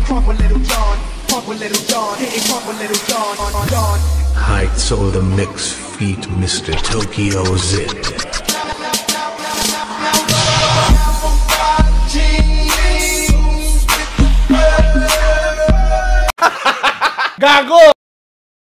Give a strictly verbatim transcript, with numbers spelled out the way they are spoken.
Hitting crunk with Little John, crunk with Little John, hitting crunk with Little John, on, on, John. Heights or the mix feat Mister Tokyo Zit. Gago!